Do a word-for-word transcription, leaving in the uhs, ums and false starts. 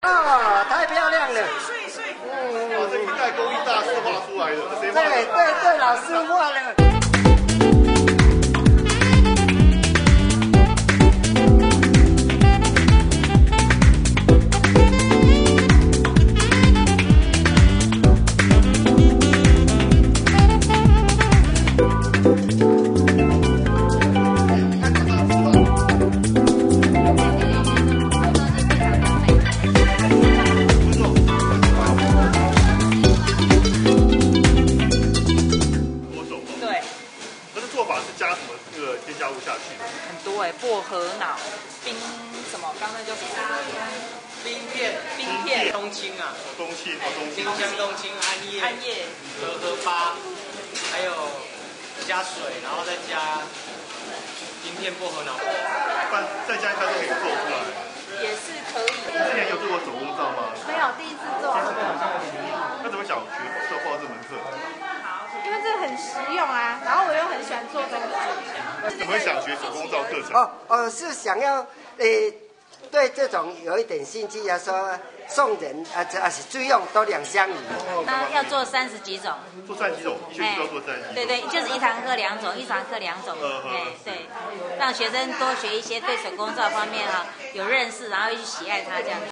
哦，太漂亮了！ 睡睡。 哇，这一代工艺大师画出来的，这谁画的？ 对对对，老师画了。 加入下去很多哎、欸，薄荷脑、冰什么？刚刚叫什么？ 冰片、 冰片、 冬青啊， 冬青、哦冬青、 丁香、冬青、桉叶、 桉叶、 荷荷巴，还有加水，然后再加冰片薄荷脑。 不然再加一开都可以做出来。 也是可以。 你之前有做过手工皂吗？ 没有，第一次做。 那怎么想学做画这门课？ 因为这很实用啊，然后我又很喜欢做东西。 怎么会想学手工皂课程？ 哦哦，是想要诶、呃，对这种有一点兴趣啊，说送人啊，这啊是最用都两相宜。 那要做三十几种， 做三十几种，一学期都要做三十几种。 对对，就是一堂课两种，一堂课两种。哎，对，让学生多学一些对手工皂方面哈有认识，然后去喜爱它这样子。